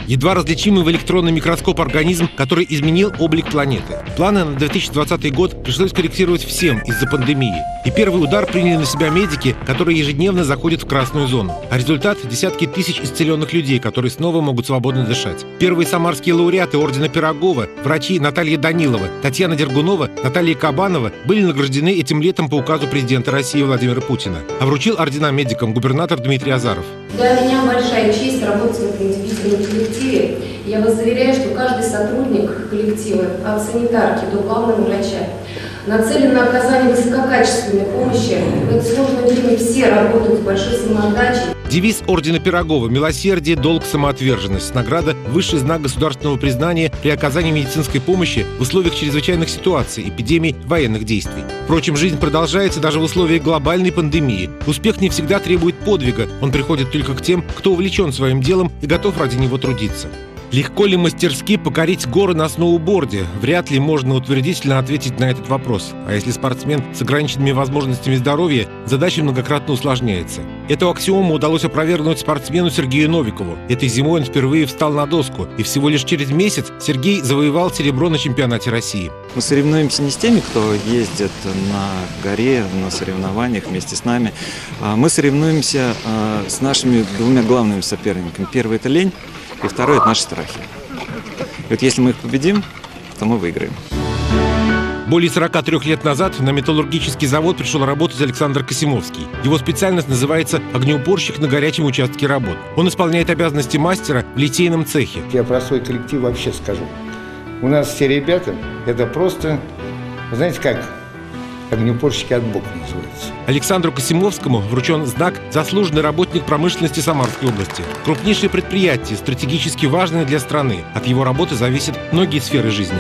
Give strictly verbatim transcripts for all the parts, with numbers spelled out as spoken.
Едва различимый в электронный микроскоп организм, который изменил облик планеты. Планы на две тысячи двадцатый год пришлось корректировать всем из-за пандемии. И первый удар приняли на себя медики, которые ежедневно заходят в красную зону. А результат – десятки тысяч исцеленных людей, которые снова могут свободно дышать. Первые самарские лауреаты ордена Пирогова, врачи Наталья Данилова, Татьяна Дергунова, Наталья Кабанова были награждены этим летом по указу президента России Владимира Путина. А вручил ордена медикам губернатор Дмитрий Азаров. Для меня большая честь работать в этом удивительном коллективе. Я вас заверяю, что каждый сотрудник коллектива, от санитарки до главного врача, нацелен на оказание высококачественной помощи. В это сложное время все работают с большой самоотдачей. Девиз ордена Пирогова «Милосердие, долг, самоотверженность». Награда – высший знак государственного признания при оказании медицинской помощи в условиях чрезвычайных ситуаций, эпидемий, военных действий. Впрочем, жизнь продолжается даже в условиях глобальной пандемии. Успех не всегда требует подвига. Он приходит только к тем, кто увлечен своим делом и готов ради него трудиться. Легко ли мастерски покорить горы на сноуборде? Вряд ли можно утвердительно ответить на этот вопрос. А если спортсмен с ограниченными возможностями здоровья, задача многократно усложняется. Эту аксиому удалось опровергнуть спортсмену Сергею Новикову. Этой зимой он впервые встал на доску, и всего лишь через месяц Сергей завоевал серебро на чемпионате России. Мы соревнуемся не с теми, кто ездит на горе, на соревнованиях вместе с нами. Мы соревнуемся с нашими двумя главными соперниками. Первый – это лень. И второе – это наши страхи. И вот если мы их победим, то мы выиграем. Более сорока трёх лет назад на металлургический завод пришел работать Александр Косимовский. Его специальность называется огнеупорщик на горячем участке работ. Он исполняет обязанности мастера в литейном цехе. Я про свой коллектив вообще скажу. У нас все ребята – это просто, знаете как, огнеупорщики от Бога называются. Александру Косимовскому вручен знак «Заслуженный работник промышленности Самарской области». Крупнейшее предприятие, стратегически важное для страны. От его работы зависят многие сферы жизни.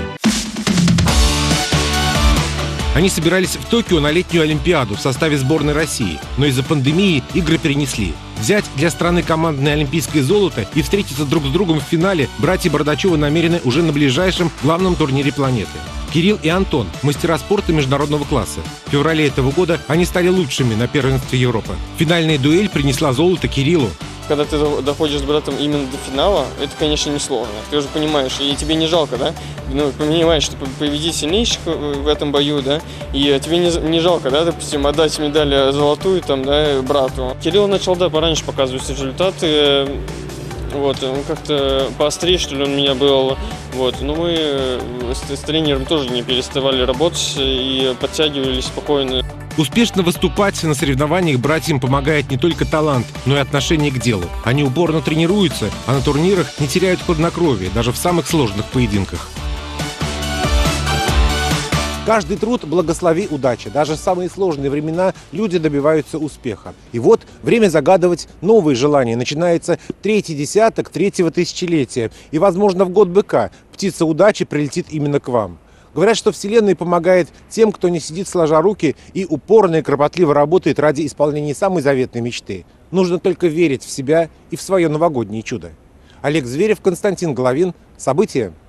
Они собирались в Токио на летнюю Олимпиаду в составе сборной России, но из-за пандемии игры перенесли. Взять для страны командное олимпийское золото и встретиться друг с другом в финале братья Бардачевы намерены уже на ближайшем главном турнире планеты. Кирилл и Антон – мастера спорта международного класса. В феврале этого года они стали лучшими на первенстве Европы. Финальная дуэль принесла золото Кириллу. Когда ты доходишь с братом именно до финала, это, конечно, несложно. Ты уже понимаешь, и тебе не жалко, да? Ну, понимаешь, что победить сильнейших в этом бою, да? И тебе не, не жалко, да, допустим, отдать медаль золотую там, да, брату. Кирилл начал, да, пораньше показывать результаты. Вот, он как-то поострее, что ли, он у меня был. Вот, но мы с, с тренером тоже не переставали работать и подтягивались спокойно. Успешно выступать на соревнованиях братьям помогает не только талант, но и отношение к делу. Они упорно тренируются, а на турнирах не теряют хладнокровие, даже в самых сложных поединках. Каждый труд благослови удачи. Даже в самые сложные времена люди добиваются успеха. И вот время загадывать новые желания. Начинается третий десяток третьего тысячелетия. И, возможно, в год быка птица удачи прилетит именно к вам. Говорят, что Вселенная помогает тем, кто не сидит сложа руки и упорно и кропотливо работает ради исполнения самой заветной мечты. Нужно только верить в себя и в свое новогоднее чудо. Олег Зверев, Константин Головин. События.